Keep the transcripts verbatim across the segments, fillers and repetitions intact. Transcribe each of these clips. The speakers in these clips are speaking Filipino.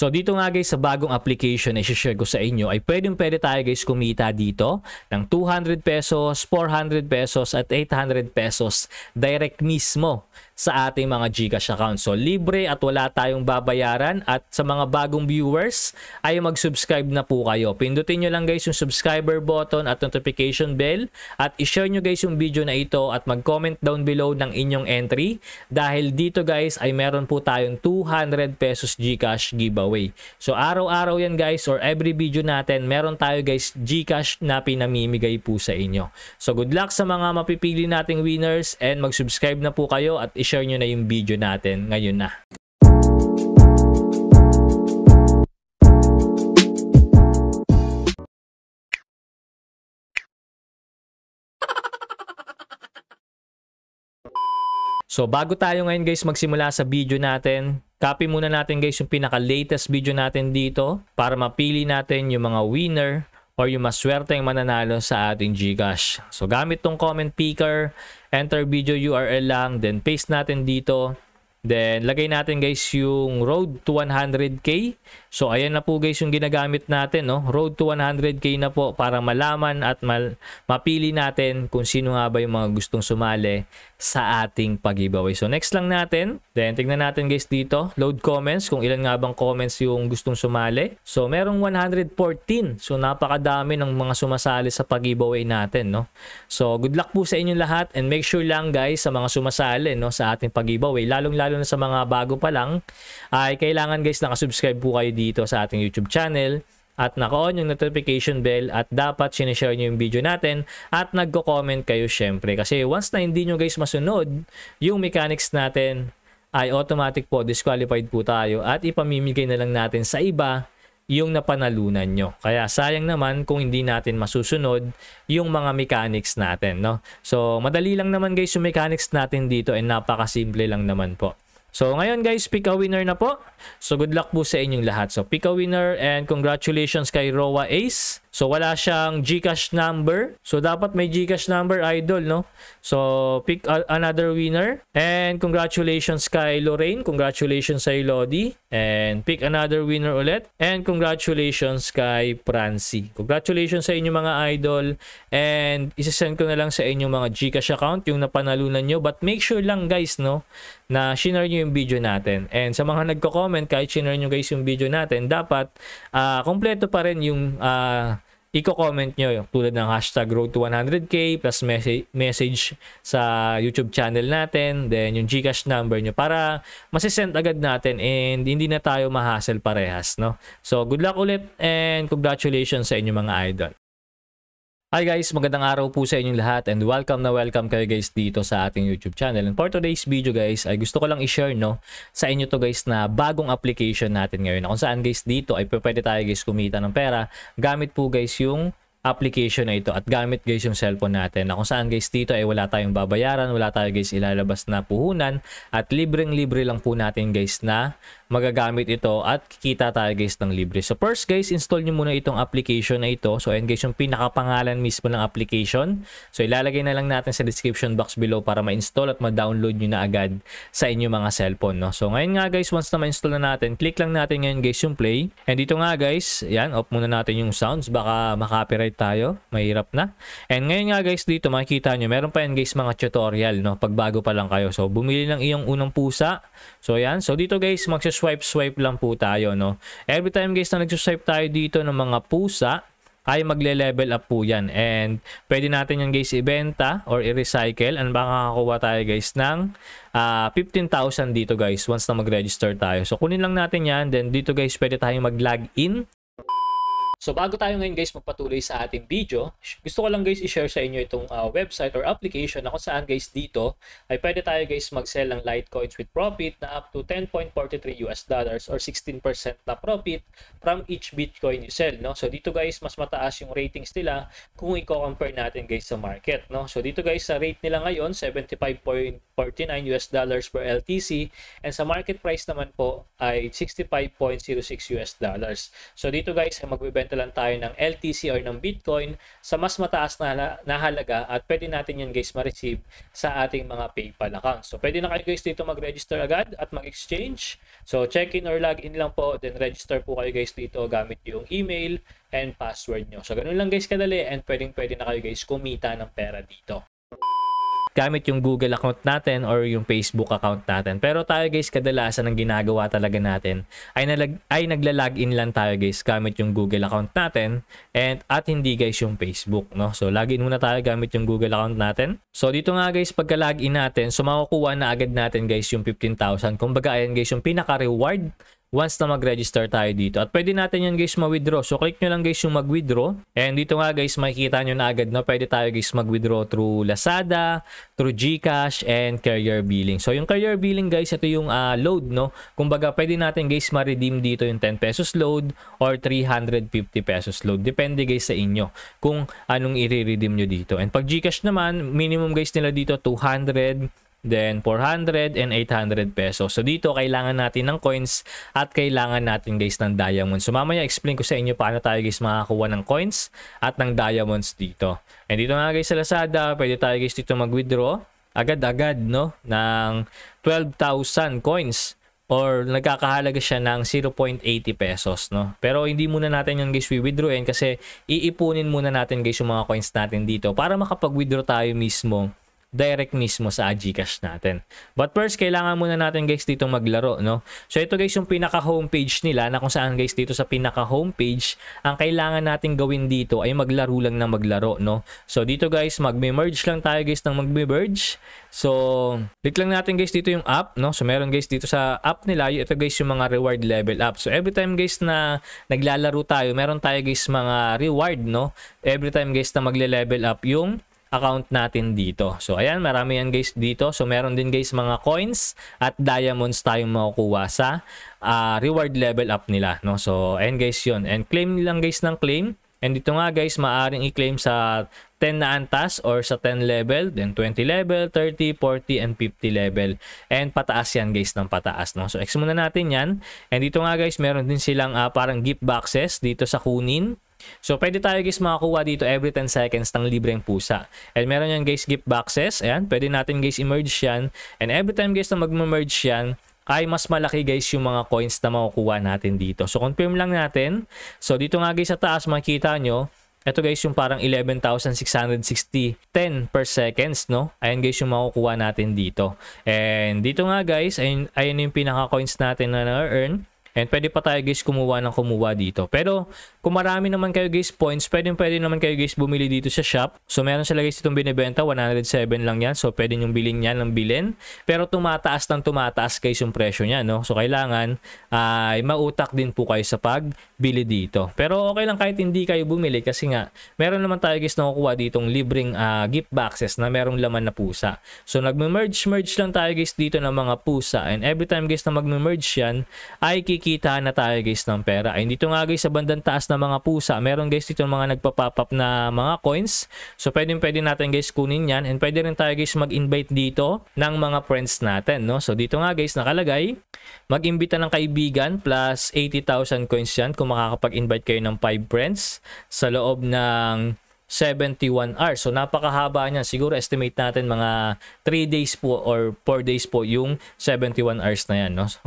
So dito nga guys sa bagong application na i-share ko sa inyo ay pwedeng pwede tayo guys kumita dito ng two hundred pesos, four hundred pesos at eight hundred pesos direct mismo sa ating mga Gcash account. So libre at wala tayong babayaran, at sa mga bagong viewers ay mag-subscribe na po kayo. Pindutin nyo lang guys yung subscriber button at notification bell at i-share nyo guys yung video na ito at mag-comment down below ng inyong entry dahil dito guys ay meron po tayong two hundred pesos Gcash giveaway. So araw-araw yan guys, or every video natin meron tayo guys Gcash na pinamimigay po sa inyo. So good luck sa mga mapipili nating winners and mag-subscribe na po kayo at i-share nyo na yung video natin ngayon na. So bago tayo ngayon guys magsimula sa video natin, copy muna natin guys yung pinaka-latest video natin dito para mapili natin yung mga winner or yung maswerte yung mananalo sa ating Gcash. So gamit tong comment picker, enter video U R L lang, then paste natin dito. Then lagay natin guys yung road to one hundred K. So ayan na po guys yung ginagamit natin, no? Road to one hundred K na po para malaman at mal mapili natin kung sino nga ba yung mga gustong sumali sa ating pag-giveaway. So next lang natin. Then tingnan natin guys dito, load comments, kung ilan nga bang comments yung gustong sumali. So merong one hundred fourteen. So napakadami ng mga sumasali sa pag-giveaway natin, no? So good luck po sa inyong lahat, and make sure lang guys sa mga sumasali, no, sa ating pag-giveaway, lalong-lalo na sa mga bago pa lang, ay kailangan guys nakasubscribe po kayo dito sa ating YouTube channel at naka-on yung notification bell, at dapat sinishare nyo yung video natin at nagko-comment kayo syempre, kasi once na hindi nyo guys masunod yung mechanics natin ay automatic po disqualified po tayo at ipamimigay na lang natin sa iba yung napanalunan nyo. Kaya sayang naman kung hindi natin masusunod yung mga mechanics natin, no? So madali lang naman guys yung mechanics natin dito, and napakasimple lang naman po. So ngayon guys, pick a winner na po. So good luck po sa inyong lahat. So pick a winner, and congratulations kay Roa Ace. So wala siyang Gcash number. So dapat may Gcash number, idol, no? So pick a another winner, and congratulations kay Lorraine. Congratulations kay Lodi. And pick another winner ulit, and congratulations kay Francie. Congratulations sa inyong mga idol, and isasend ko na lang sa inyong mga Gcash account yung napanalunan nyo. But make sure lang guys, no, na share nyo yung video natin. And sa mga nagko-comment, kahit share nyo guys yung video natin, dapat uh, kompleto pa rin yung uh, i-comment nyo, tulad ng hashtag road to one hundred K plus message, message sa YouTube channel natin, then yung Gcash number nyo para masisend agad natin and hindi na tayo mahassle parehas, no? So good luck ulit, and congratulations sa inyong mga idol. Hi guys, magandang araw po sa inyong lahat, and welcome na welcome kayo guys dito sa ating YouTube channel. And for today's video guys, ay gusto ko lang i-share, no, sa inyo to guys na bagong application natin ngayon, kung saan guys dito ay pwede tayo guys kumita ng pera gamit po guys yung application na ito, at gamit guys yung cellphone natin, na kung saan guys dito ay wala tayong babayaran, wala tayo guys ilalabas na puhunan, at libreng libre lang po natin guys na magagamit ito at kikita tayo guys ng libre. So first guys, install nyo muna itong application na ito. So ayan guys yung pinakapangalan mismo ng application. So ilalagay na lang natin sa description box below para ma-install at ma-download nyo na agad sa inyong mga cellphone, no? So ngayon nga guys, once na ma-install na natin, click lang natin ngayon guys yung play. And dito nga guys, yan, off muna natin yung sounds, baka makapiright tayo, mahirap na. And ngayon nga guys dito makikita nyo, meron pa yan guys mga tutorial, no, pag bago pa lang kayo. So bumili lang iyong unang pusa. So yan, so dito guys magsaswipe swipe lang po tayo, no. Every time guys na nagsaswipe tayo dito ng mga pusa ay magle-level up po yan, and pwede natin yan guys ibenta or i-recycle, and baka makakuha tayo guys ng uh, fifteen thousand dito guys once na mag-register tayo. So kunin lang natin yan, then dito guys pwede tayong mag-log in. So bago tayo ngayon guys magpatuloy sa ating video, gusto ko lang guys i-share sa inyo itong uh, website or application na kung saan guys dito ay pwede tayo guys mag-sell ng Litecoins with profit na up to ten point four three U S dollars or sixteen percent na profit from each Bitcoin you sell, no? So dito guys mas mataas yung ratings nila kung i-compare natin guys sa market, no? So dito guys sa rate nila ngayon seventy-five point four nine U S dollars per L T C, and sa market price naman po ay sixty-five point zero six U S dollars. So dito guys ay magbebenta magbebenta lang tayo ng L T C or ng Bitcoin sa mas mataas na, na halaga at pwede natin yan guys ma-receive sa ating mga PayPal account. So pwede na kayo guys dito mag-register agad at mag-exchange. So check in or log in lang po, then register po kayo guys dito gamit yung email and password nyo. So ganun lang guys kadali, and pwedeng pwede na kayo guys kumita ng pera dito gamit yung Google account natin or yung Facebook account natin. Pero tayo guys, kadalasan ang ginagawa talaga natin ay, nalag, ay nagla-login lang tayo guys gamit yung Google account natin and at hindi guys yung Facebook, no? So login muna tayo gamit yung Google account natin. So dito nga guys, pagka login natin, so makukuha na agad natin guys yung fifteen thousand. Kumbaga ayan guys yung pinaka-reward once na mag-register tayo dito. At pwede natin yan guys ma-withdraw. So click nyo lang guys yung mag-withdraw. And dito nga guys makikita nyo na agad na pwede tayo guys mag-withdraw through Lazada, through Gcash, and carrier billing. So yung carrier billing guys, ito yung uh, load, no? Kumbaga pwede natin guys ma-redeem dito yung ten pesos load or three hundred fifty pesos load. Depende guys sa inyo kung anong i-redeem nyo dito. And pag Gcash naman, minimum guys nila dito two hundred, then four hundred and eight hundred pesos. So dito kailangan natin ng coins at kailangan natin guys ng diamonds. So mamaya explain ko sa inyo paano tayo guys makakuha ng coins at ng diamonds dito. And dito nga guys sa Lazada, pwede tayo guys dito mag-withdraw agad-agad, no, ng twelve thousand coins or nagkakahalaga siya ng zero point eight zero pesos, no. Pero hindi muna natin yung guys wi-withdrawin kasi iipunin muna natin guys yung mga coins natin dito para makapag-withdraw tayo mismo direct mismo sa Gcash natin. But first, kailangan muna natin guys dito maglaro, no? So ito guys yung pinaka homepage nila, na kung saan guys dito sa pinaka homepage, ang kailangan natin gawin dito ay maglaro lang na maglaro, no? So dito guys, magme-merge lang tayo guys ng magme-merge. So click lang natin guys dito yung app, no? So meron guys dito sa app nila, ito guys yung mga reward level up. So every time guys na naglalaro tayo, meron tayo guys mga reward, no? Every time guys na magle-level up yung account natin dito. So ayan, marami yan guys dito. So meron din guys mga coins at diamonds tayong makukuha sa uh, reward level up nila, no? So ayan guys yun. And claim lang guys ng claim. And dito nga guys, maaaring i-claim sa ten na antas or sa ten level, then twenty level, thirty, forty, and fifty level. And pataas yan guys ng pataas, no? So X muna natin yan. And dito nga guys, meron din silang uh, parang gift boxes dito sa kunin. So pwede tayo guys makakuha dito every ten seconds ng libreng pusa. And meron yan guys gift boxes. Ayan, pwede natin guys i-merge yan. And every time guys na mag-merge yan, ay mas malaki guys yung mga coins na makukuha natin dito. So confirm lang natin. So dito nga guys sa taas makikita nyo, ito guys yung parang eleven thousand six hundred sixty, ten per seconds, no? Ayan guys yung makukuha natin dito. And dito nga guys, ayun, ayun yung pinaka coins natin na na-earn. And pwede pa tayo guys kumuha ng kumuha dito. Pero kung marami naman kayo guys points, pwede pwede naman kayo guys bumili dito sa shop. So meron sila guys itong binibenta, one hundred seven lang yan. So pwede nyong bilhin yan ng bilhin. Pero tumataas ng tumataas guys yung presyo niya, no? So kailangan ay uh, mautak din po kayo sa pagbili dito. Pero okay lang kahit hindi kayo bumili kasi nga meron naman tayo guys nakukuha ditong libreng uh, gift boxes na merong laman na pusa. So nagme-merge merge lang tayo guys dito ng mga pusa. And every time guys na magme-merge yan ay kita na tayo guys ng pera. Ay dito nga guys sa bandang taas na mga pusa, meron guys dito mga nagpa-pop up na mga coins. So pwede pwede natin guys kunin yan, and pwede rin tayo guys mag-invite dito ng mga friends natin, no? So dito nga guys nakalagay, mag-imbita ng kaibigan plus eighty thousand coins yan kung makakapag-invite kayo ng five friends sa loob ng seventy-one hours. So napakahaba niyan. Siguro estimate natin mga three days po or four days po yung seventy-one hours na yan, no? So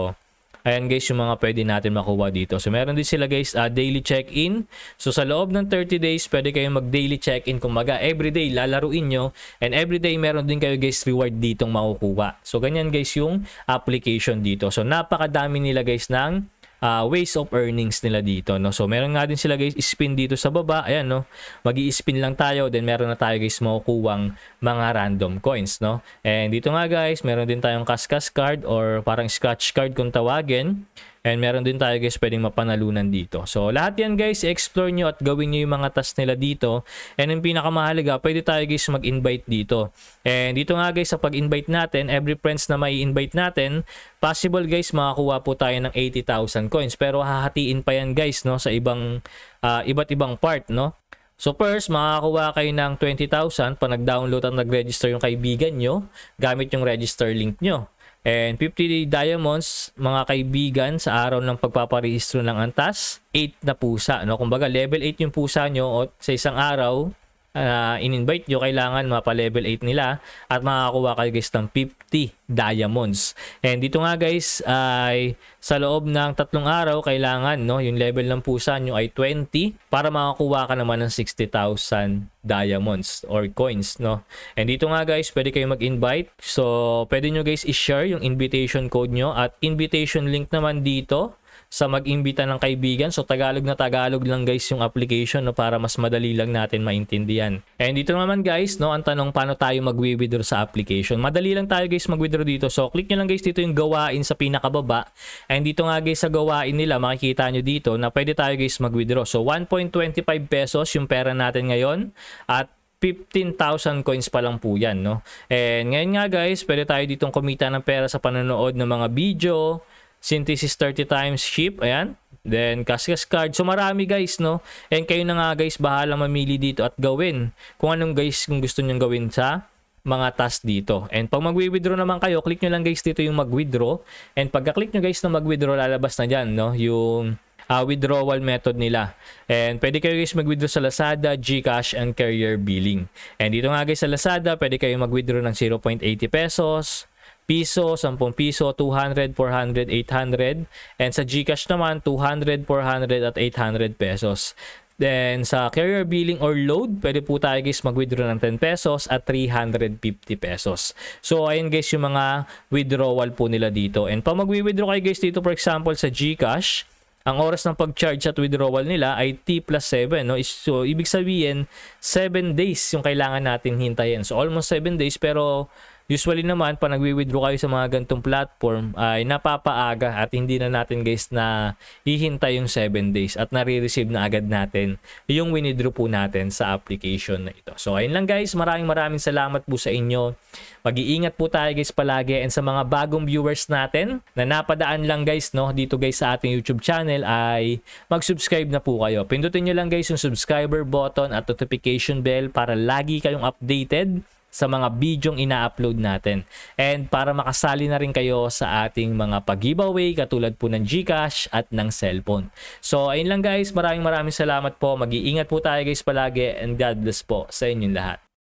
ayan guys yung mga pwede natin makuha dito. So meron din sila guys uh, daily check-in. So sa loob ng thirty days pwede kayong mag daily check-in. Kumaga everyday lalaruin nyo, and everyday meron din kayo guys reward ditong makukuha. So ganyan guys yung application dito. So napakadami nila guys ng uh, ways of earnings nila dito, no? So meron nga din sila guys spin dito sa baba. Ayan, no? Magi-spin lang tayo, then meron na tayo guys makukuwang mga random coins, no? And dito nga guys, meron din tayong kaskas card or parang scratch card kung tawagin. And meron din tayo guys pwedeng mapanalunan dito. So lahat yan guys, explore nyo at gawin nyo yung mga task nila dito. And yung pinakamahalaga, pwede tayo guys mag-invite dito. And dito nga guys sa pag-invite natin, every friends na may invite natin, possible guys makakuha po tayo ng eighty thousand coins. Pero hahatiin pa yan guys, no, sa ibang uh, iba't ibang part, no? So first, makakakuha kayo ng twenty thousand pa nag-download at nag-register yung kaibigan nyo gamit yung register link nyo. And fifty diamonds, mga kaibigan, sa araw ng pagpaparehistro ng antas, eight na pusa. No? Kumbaga, level eight yung pusa nyo o sa isang araw, uh, in-invite nyo, kailangan mapa-level eight nila at makakakuha kayo guys ng fifty diamonds. And dito nga guys, ay sa loob ng tatlong araw, kailangan no, yung level ng pusa nyo ay twenty para makakuha ka naman ng sixty thousand diamonds or coins. No? And dito nga guys, pwede kayo mag-invite. So, pwede nyo guys i-share yung invitation code nyo at invitation link naman dito sa mag-imbita ng kaibigan. So, Tagalog na Tagalog lang guys yung application no, para mas madali lang natin maintindihan. And dito naman guys, no, ang tanong paano tayo mag-withdraw sa application. Madali lang tayo guys mag-withdraw dito. So, click nyo lang guys dito yung gawain sa pinakababa. And dito nga guys sa gawain nila, makikita nyo dito na pwede tayo guys mag-withdraw. So, one point two five pesos yung pera natin ngayon at fifteen thousand coins pa lang po yan. No? And ngayon nga guys, pwede tayo ditong kumita ng pera sa panonood ng mga video, synthesis thirty times ship, ayan. Then, cash card. So, marami guys, no? And kayo na nga guys, bahala mamili dito at gawin kung anong guys kung gusto nyong gawin sa mga task dito. And pag mag-withdraw naman kayo, click nyo lang guys dito yung mag-withdraw. And pagka-click nyo guys na mag-withdraw, lalabas na dyan, no? Yung uh, withdrawal method nila. And pwede kayo guys mag-withdraw sa Lazada, Gcash, and Carrier Billing. And dito nga guys sa Lazada, pwede kayo mag-withdraw ng zero point eight zero pesos, piso, ten piso, two hundred, four hundred, eight hundred. And sa Gcash naman, two hundred, four hundred, at eight hundred pesos. Then sa carrier billing or load, pwede po tayo guys mag-withdraw ng ten pesos at three hundred fifty pesos. So ayun guys yung mga withdrawal po nila dito. And pag mag-withdraw kayo guys dito, for example sa Gcash, ang oras ng pag-charge at withdrawal nila ay T plus seven. No? So ibig sabihin, seven days yung kailangan natin hintayin. So almost seven days, pero usually naman, pag nagwi-withdraw kayo sa mga ganitong platform, ay napapaaga at hindi na natin guys na hihintay yung seven days at nare-receive na agad natin yung withdraw po natin sa application na ito. So, ayun lang guys. Maraming maraming salamat po sa inyo. Mag-iingat po tayo guys palagi, and sa mga bagong viewers natin na napadaan lang guys no, dito guys sa ating YouTube channel, ay mag-subscribe na po kayo. Pindutin nyo lang guys yung subscriber button at notification bell para lagi kayong updated sa mga bidyong ina-upload natin. And para makasali na rin kayo sa ating mga pag-giveaway katulad po ng Gcash at ng cellphone. So, ayun lang guys. Maraming maraming salamat po. Mag-iingat po tayo guys palagi, and God bless po sa inyong lahat.